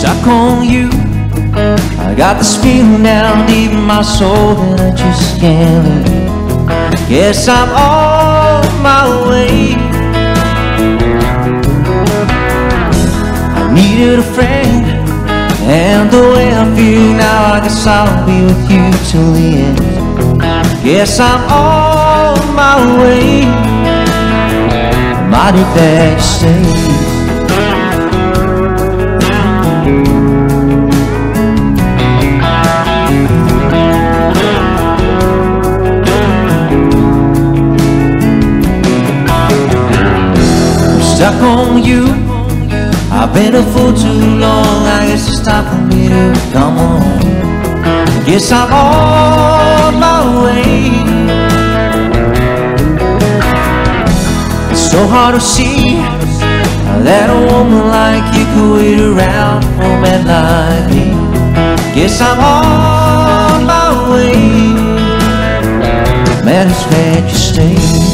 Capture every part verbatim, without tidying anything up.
stuck on you. I got this feeling down deep in my soul that I just can't leave. Guess I'm on my way. I needed a friend, and the way I feel now, I guess I'll be with you till the end. Guess I'm on my way. I'm mighty glad you stayed. Stuck on you. I've been a fool too long. I guess it's time for me to come on. Guess I'm on my way. It's so hard to see that a woman like you could wait around for a man like me. Guess I'm on my way. Man, it's glad you stayed.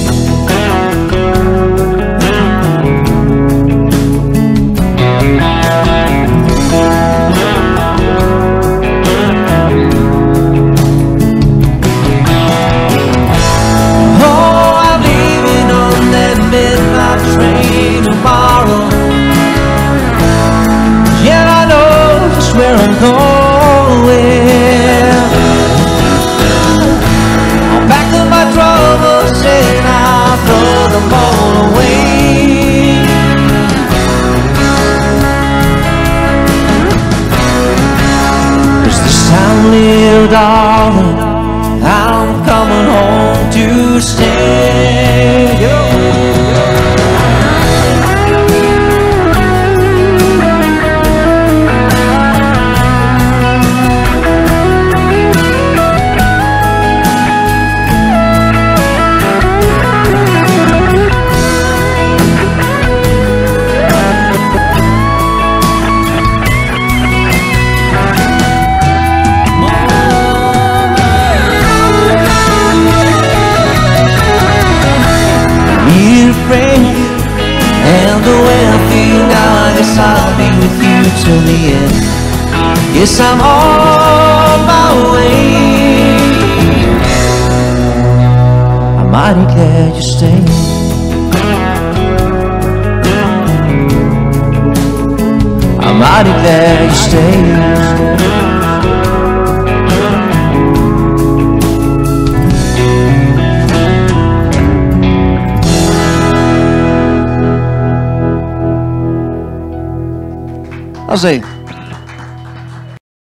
Where I'm going, I'll pack up my troubles and I'll throw them all away. Cause this time, little darling, I'm coming home to stay. Yo. And the way I feel now, I guess I'll be with you till the end. Guess I'm on my way. I'm mighty glad you stayed. I'm mighty glad you stayed. I'll say,